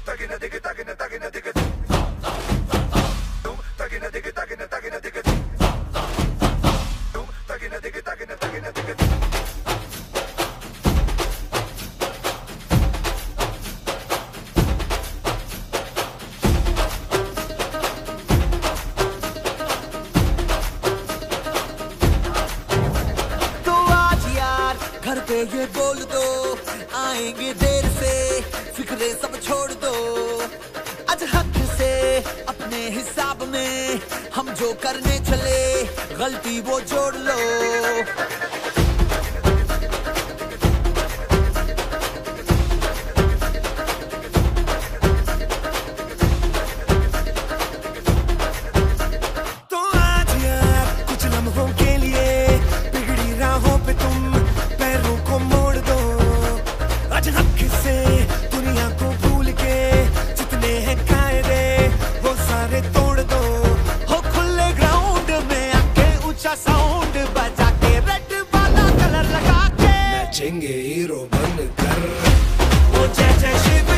घर पे ये बोल दो आएंगे देर से, फिक्रे सब छोड़ दो। आज हक से अपने हिसाब में हम जो करने चले, गलती वो जोड़ लो। तो आज यार कुछ लम्हों के लिए बिगड़ी राहों पे तुम पैरों को मोड़ दो। आज हक से दुनिया को भूल के जितने हैं कायदे वो सारे तोड़ दो। हो खुले ग्राउंड में आके ऊंचा साउंड बजा के, रेड वाला कलर लगा के नाचेंगे हीरो बनकर। वो जय जय शिव